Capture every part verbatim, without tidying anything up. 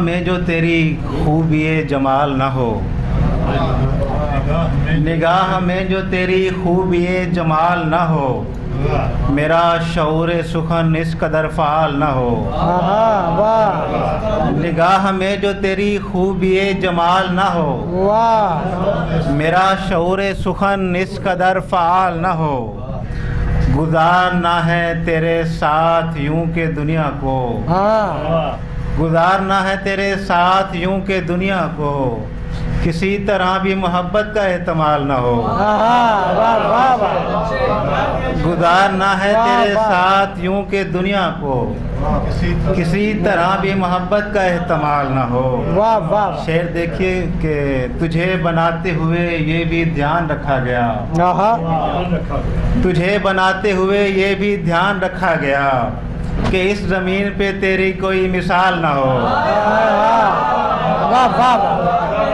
में जो तेरी खूबिए जमाल न हो, निगाह में जो तेरी खूबिए जमाल न हो, मेरा शऊर सुखन इस कदर फ़ाल न हो। निगाह में जो तेरी खूबिए जमाल न हो, मेरा शऊर सुखन इस कदर फ़ाल न हो। गुजारना है तेरे साथ यूं के दुनिया को, गुजारना है तेरे साथ यूं के दुनिया को, किसी तरह भी मोहब्बत का एहतमाल न हो। गुजारना है तेरे साथ यूं के दुनिया को, किसी तरह भी मोहब्बत का एहतमाल न हो। वाह वाह। शेर देखिए कि तुझे बनाते हुए ये भी ध्यान रखा गया, तुझे बनाते हुए ये भी ध्यान रखा गया कि इस ज़मीन पे तेरी कोई मिसाल ना हो। वाह वाह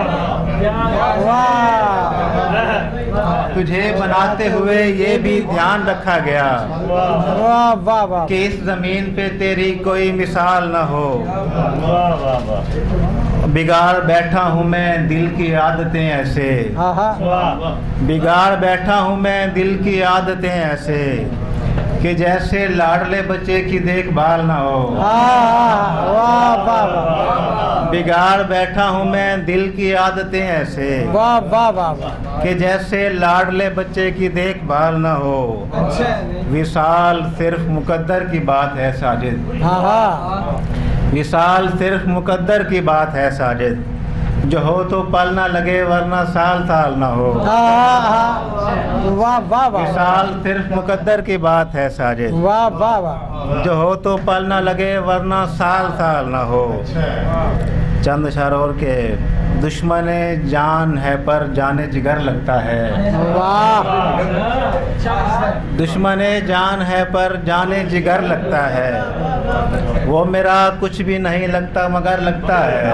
तुझे बनाते हुए ये भी ध्यान रखा गया वाह वाह वाह कि इस ज़मीन पे तेरी कोई मिसाल ना हो। बिगाड़ बैठा हूँ मैं दिल की आदतें ऐसे, बिगाड़ बैठा हूँ मैं दिल की आदतें ऐसे कि जैसे लाडले बच्चे की देखभाल ना हो। वाह वाह। बिगाड़ बैठा हूँ मैं दिल की आदतें ऐसे, वाह वाह वाह कि जैसे लाडले बच्चे की देखभाल न हो। विसाल सिर्फ मुकद्दर की बात है साजिद, विसाल सिर्फ मुकद्दर की बात है साजिद, जो हो तो पल ना लगे वरना साल साल ना हो। वाह वाह वाह। विसाल सिर्फ मुकद्दर की बात है साजिद, वाह वाह वाह। जो हो तो पल ना लगे वरना साल साल ना हो। चंद शरोर के दुश्मने जान है पर जाने जिगर लगता है। वाह। दुश्मने जान है पर जाने जिगर लगता है, वो मेरा कुछ भी नहीं लगता मगर लगता है।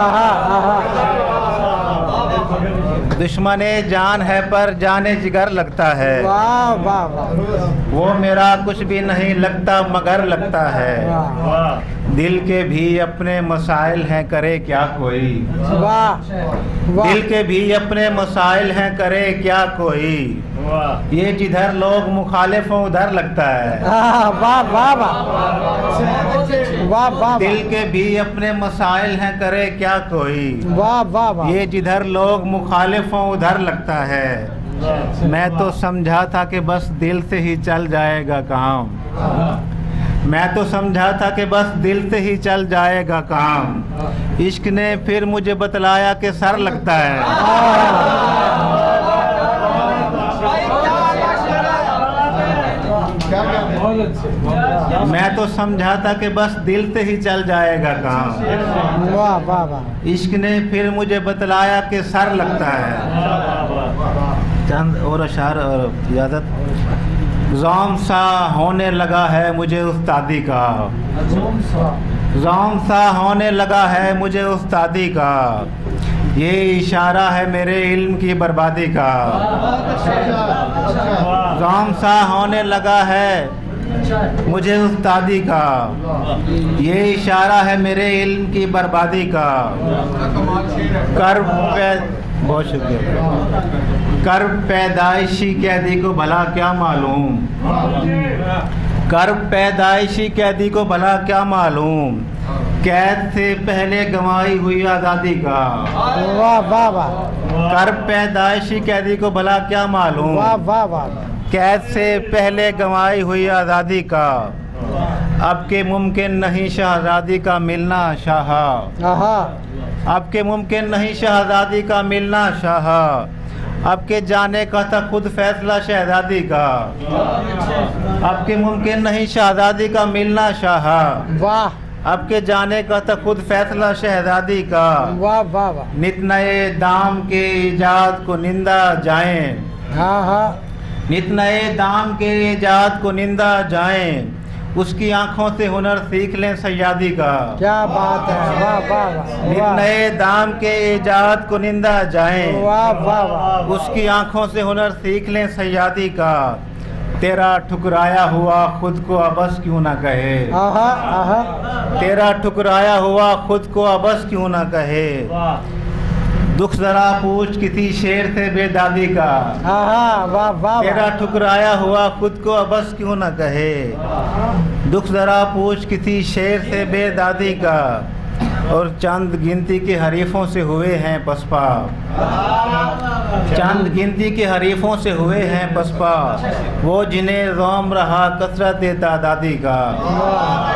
दुश्मने जान है पर जाने जिगर लगता है, वाह वाह वाह। वो मेरा कुछ भी नहीं लगता मगर लगता है। दिल के भी अपने मसाइल हैं करे क्या कोई, वाह वाह। दिल के भी अपने मसाइल हैं करे क्या कोई, ये जिधर लोग मुखालिफ हों उधर लगता है। वाह वाह वाह। वाह वाह। दिल के भी अपने मसाइल हैं करे क्या कोई, वाह वाह वाह। ये जिधर लोग मुखालिफ हों उधर लगता है। मैं तो समझा था कि बस दिल से ही चल जाएगा काम, मैं तो समझा था कि बस दिल से ही चल जाएगा काम, इश्क ने फिर मुझे बतलाया कि सर लगता है। मैं तो समझा था कि बस दिल से ही चल जाएगा काम, वाह वाह वाह। इश्क ने फिर मुझे बतलाया कि सर लगता है। चंद और अशार और इजाज़त। ज़ौम सा होने लगा है मुझे उस्तादी का, ज़ौम सा होने लगा है मुझे उस्तादी का, ये इशारा है मेरे इल्म की बर्बादी का। ज़ौम सा होने लगा है मुझे उस्तादी का, ये इशारा है मेरे इल्म की बर्बादी का। कर बहुत शुक्रिया। कर पैदाइशी कैदी को भला क्या मालूम, कर पैदाइशी कैदी को भला क्या मालूम, कैद से पहले गंवाई हुई आज़ादी का। वाह वाह वाह। कर पैदाइशी कैदी को भला क्या मालूम, वाह वाह वाह। कैद से पहले गंवाई हुई आज़ादी का, अब के मुमकिन नहीं शहज़ादी का मिलना शाह, अब के मुमकिन नहीं शहज़ादी का मिलना शाह, अब के जाने का था खुद फैसला शहज़ादी का, अब के मुमकिन नहीं शहज़ादी का मिलना शाह, वाह। अब के जाने का था खुद फैसला शहज़ादी का। वाह वाह वाह। नित नए दाम के इजाद को निंदा जाएं, हाँ हाँ। नित नए दाम के इजाद को निंदा जाएं, उसकी आंखों से हुनर सीख लें सयादी का। क्या बात है। वाह वाह वाह। नित नए दाम के इजाद को निंदा जाएं, वाह वाह वाह। उसकी आंखों से हुनर सीख लें सयादी का। तेरा ठुकराया हुआ खुद को अबस क्यों ना कहे। आहा आहा तेरा ठुकराया हुआ खुद को अबस क्यों ना कहे। दुख जरा पूछ किसी शेर से बेदादी का। आहा वाह वाह तेरा ठुकराया हुआ खुद को अबस क्यों ना कहे। दुख जरा पूछ किसी शेर से बेदादी का। और चंद गिनती के हरीफों से हुए हैं पसपा। चंद गिनती के हरीफों से हुए हैं पसपा। वो जिन्हें ज़ौम रहा कसरत तादादी का।